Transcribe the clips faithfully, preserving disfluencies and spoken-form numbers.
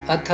अथ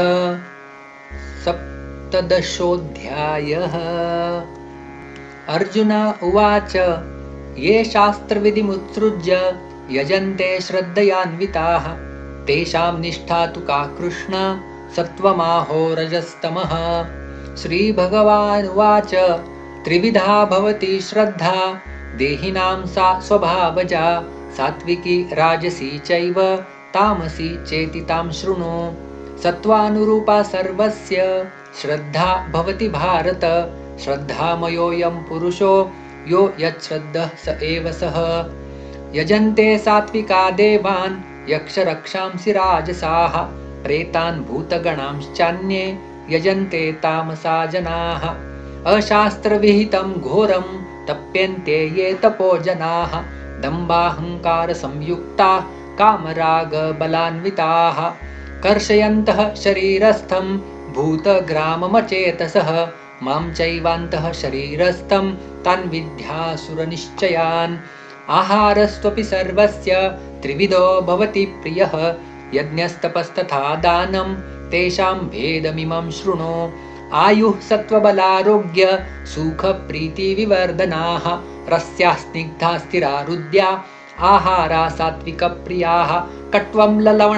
सप्तदशोऽध्यायः। अर्जुन उवाच ये शास्त्रविधिमुत्सृज्य यजन्ते श्रद्धयान्विताः तेषां निष्ठा तु का कृष्ण सत्त्वमाहो रजस्तमः। श्रीभगवानुवाच त्रिविधा भवति श्रद्धा देहिनां सा स्वभावजा सात्विकी राजसी चैव तामसी चेति तां शृणु। सत्त्वानुरूपा सर्वस्य श्रद्धा भवति भारत श्रद्धामयोऽयं पुरुषो यो यच्छ्रद्धः स एव सः। यजन्ते सात्विका देवान् यक्षरक्षांसि राजसाः प्रेतान् भूतगणांश्चान्ये यजन्ते तामसा जनाः। अशास्त्रविहितं घोरं तप्यन्ते ये तपो जनाः दम्भाहङ्कारसंयुक्ताः कामरागबलान्विताः कर्षयन्तः शरीरस्थं भूतग्राममचेतसः मां चैवान्तः शरीरस्थं तान् विद्यासुरनिश्चयान्। आहारस्त्वपि सर्वस्य त्रिविधो भवति प्रियः यज्ञस्तपस्तथा दानं तेषां भेदमिमं शृणु। आयुः सत्त्वबलारोग्य सुखप्रीतिविवर्धनाः रस्याः स्निग्धा स्थिरारुद्या आहारा सात्विकप्रियाः कट्वं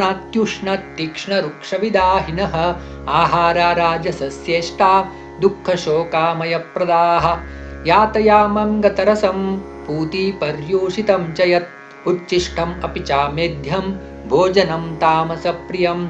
ललवणात्युष्णतीक्ष्णरुक्षविदाहिनः आहारा राजसस्येष्टा दुःखशोकामयप्रदाः। यातयामं गतरसं पूतिपर्यूषितं च यत् उच्छिष्टम् अपि चामेध्यं भोजनं तामसप्रियम्।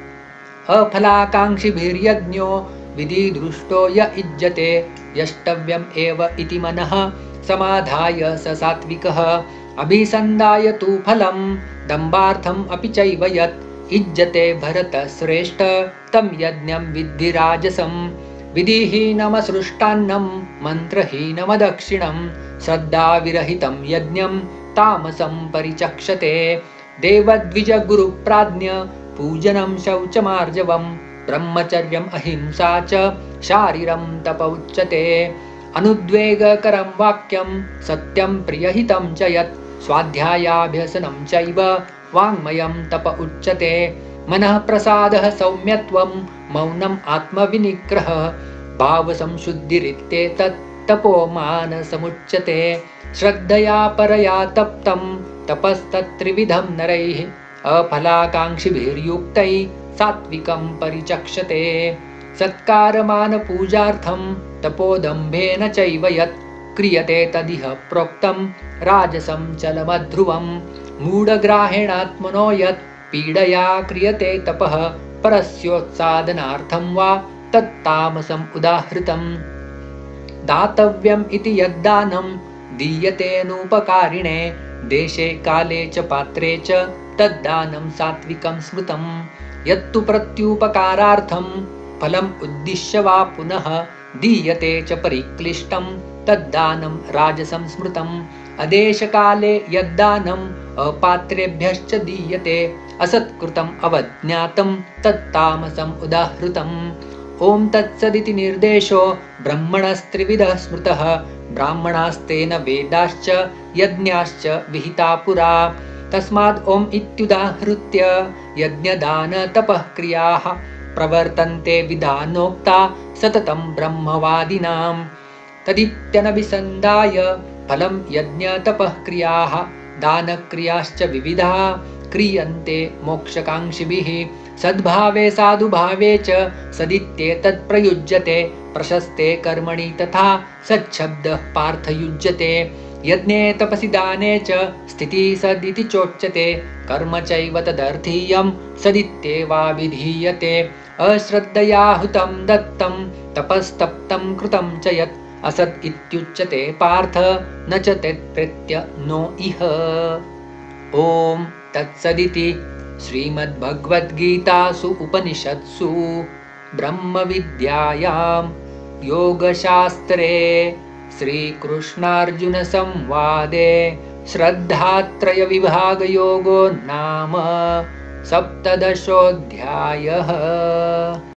अफलाकाङ्क्षिभिर्यज्ञो विधिदृष्टो य इज्जते यष्टव्यम् एव इति मनः समाधाय स सात्विकः। अभिसन्धाय तु फलं दम्भार्थम् अपि चैव यत् इज्जते भरतश्रेष्ठ तं यज्ञं विद्धि राजसं। विधिहीनमसृष्टान्नं मन्त्रहीनमदक्षिणं श्रद्धाविरहितं यज्ञं तामसं परिचक्षते। देवद्विजगुरुप्राज्ञ पूजनं शौचमार्जवं ब्रह्मचर्यम् अहिंसा च शारीरं तप उच्यते। अनुद्वेगकरं वाक्यं सत्यं प्रियहितं च यत् स्वाध्यायाभ्यसनं चैव वाङ्मयं तप उच्यते। मनः प्रसादः सौम्यत्वं मौनम् आत्मविनिग्रहः भावसंशुद्धिरित्येतत् तपो मानसमुच्यते। श्रद्धया परया तप्तं तपस्तत्त्रिविधं नरैः अफलाकाङ्क्षिभिर्युक्तैः सात्विकं परिचक्षते। सत्कारमानपूजार्थं तपोदम्भेन चैव यत् क्रियते तदिह प्रोक्तं राजसं चलमध्रुवं। मूढग्राहेणात्मनो यत् पीडया क्रियते तपः परस्योत्सादनार्थं वा तत्तामसम् उदाहृतम्। दातव्यम् इति यद्दानं दीयतेनोपकारिणे देशे काले च पात्रे च तद्दानं सात्विकं स्मृतं। यत्तु प्रत्युपकारार्थं फलम् उद्दिश्य वा पुनः दीयते च परिक्लिष्टं तद्दानं राजसं स्मृतम्। अदेशकाले यद्दानम् अपात्रेभ्यश्च दीयते असत्कृतम् अवज्ञातं तत्तामसम् उदाहृतम्। ॐ तत्सदिति निर्देशो ब्रह्मणस्त्रिविधः स्मृतः ब्राह्मणास्तेन वेदाश्च यज्ञाश्च विहिता पुरा। तस्माद् ॐ इत्युदाहृत्य यज्ञदानतपः क्रियाः प्रवर्तन्ते विधानोक्ता सततं ब्रह्मवादिनां। तदित्यनभिसन्धाय फलं यज्ञतपः क्रियाः दानक्रियाश्च विविधाः क्रियन्ते मोक्षकाङ्क्षिभिः। सद्भावे साधुभावे च सदित्येतत् प्रयुज्यते प्रशस्ते कर्मणि तथा सच्छब्दः पार्थयुज्यते। यज्ञे तपसि दाने च स्थितिः सदिति चोच्यते कर्म चैव तदर्थीयं सदित्येवाभिधीयते। अश्रद्धया हुतं दत्तं तपस्तप्तं कृतं च यत् असत् इत्युच्यते पार्थ न च तत्प्रेत्य नो इह। ॐ तत्सदिति श्रीमद्भगवद्गीतासु उपनिषत्सु ब्रह्मविद्यायां योगशास्त्रे श्रीकृष्णार्जुनसंवादे श्रद्धात्रयविभागयोगो नाम सप्तदशोऽध्यायः।